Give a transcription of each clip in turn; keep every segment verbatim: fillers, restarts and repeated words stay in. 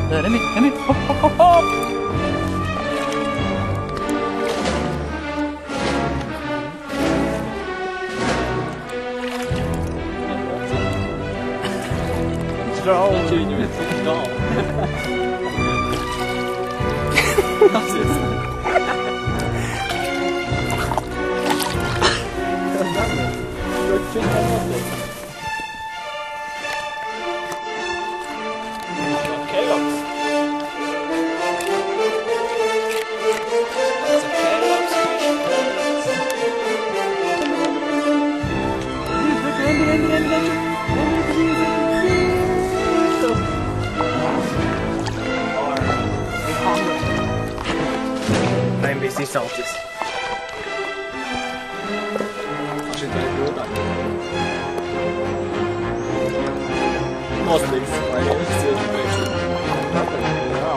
There, Remy, Remy, hop, hop, hop, hop! Zdrowo! Cię nie wiem, zdrowo! Das jest... Nein, wie siehst du auf das? Most things, I guess, is information.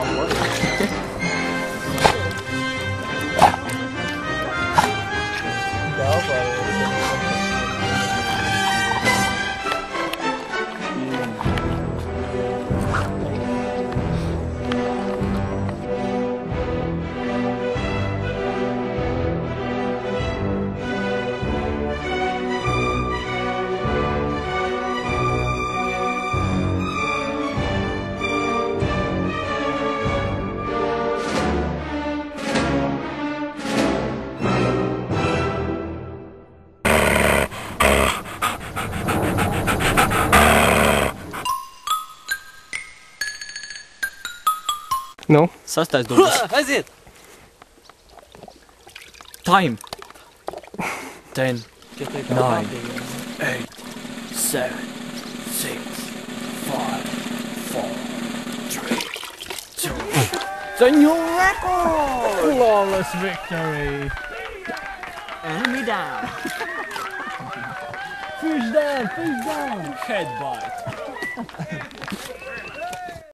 No? Sastais dublis. Aiziet! Time! Ten, nine, eight, seven, six, five, four, three, two. The new record! Flawless victory! Enemy down! Fish down, fish down! Headbutt!